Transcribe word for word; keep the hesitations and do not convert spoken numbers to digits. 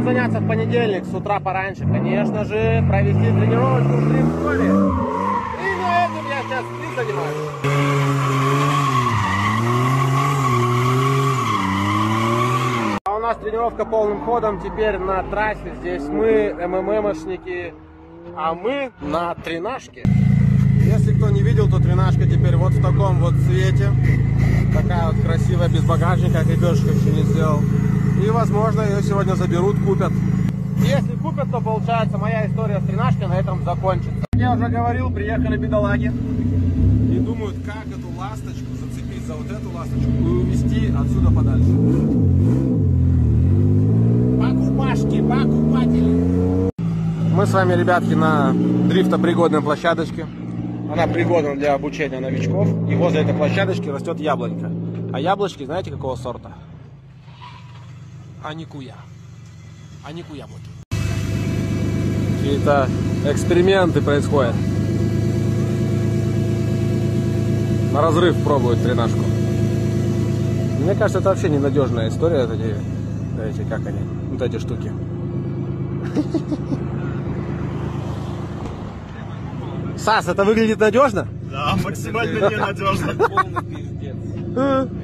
Заняться в понедельник с утра пораньше, конечно же, провести тренировочку в дрифт-школе. И на этом я сейчас и занимаюсь. А у нас тренировка полным ходом теперь на трассе. Здесь мы МММшники, а мы на тренажке. Если кто не видел, то тренажка теперь вот в таком вот цвете. Такая вот красивая, без багажника, крепежка еще не сделал. И, возможно, ее сегодня заберут, купят. Если купят, то, получается, моя история с тренажкой на этом закончится. Как я уже говорил, приехали бедолаги. И думают, как эту ласточку зацепить за вот эту ласточку и увезти отсюда подальше. Покупашки, покупатели. Мы с вами, ребятки, на дрифтопригодной площадочке. Она пригодна для обучения новичков. И возле этой площадочки растет яблонька. А яблочки, знаете, какого сорта? Аникуя. Анику яблоки. Какие-то эксперименты происходят. На разрыв пробуют тренажку. Мне кажется, это вообще ненадежная история. Вот эти, эти, как они, вот эти штуки. Сас, это выглядит надежно? Да, максимально ненадежно. Полный пиздец.